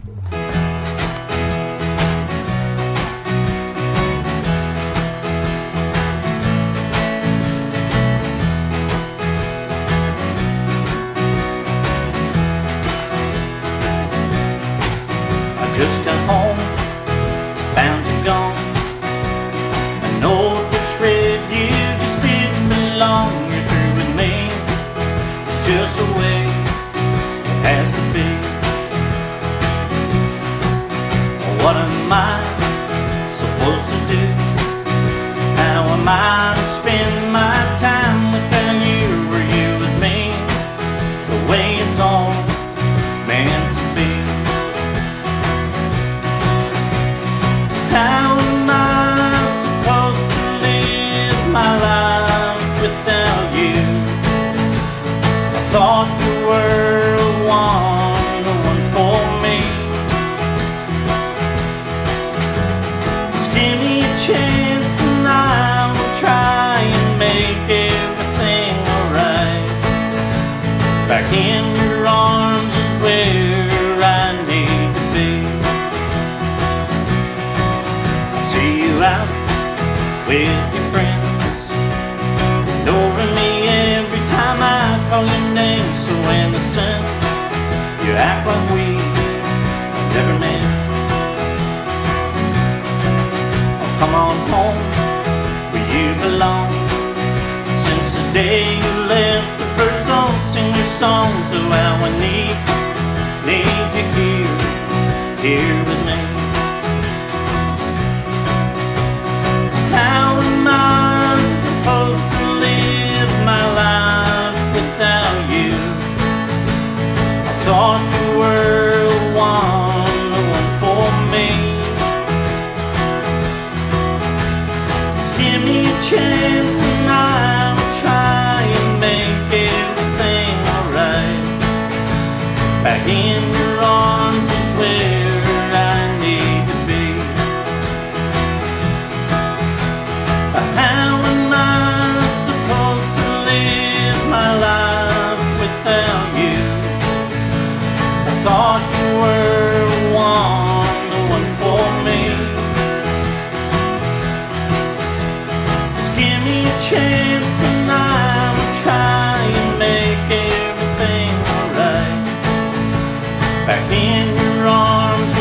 Just got home, found you gone. I know it's red, you just didn't belong. You're through with me, it's just the way it has to be. What am I supposed to do? How am I to spend my time without you? Were you with me the way it's all meant to be? How am I supposed to live my life without you? I thought you were the one for me. Just give me a chance and I will try and make everything alright. Back in your arms is where I need to be. See you out with your friends, ignoring me every time I call your name. So innocent, you act like we never met. Oh, come on home where you belong. Since the day you left, the birds don't sing your songs. So how I need you here with me. How am I supposed to live my life without you? I thought you were the one for me. Just give me a chance and I will try and make everything alright. Back in your arms is where I need to be. How am I supposed to live my life without you? I thought you were the one for me. Just give me a chance and I will try and make everything alright. Back in your arms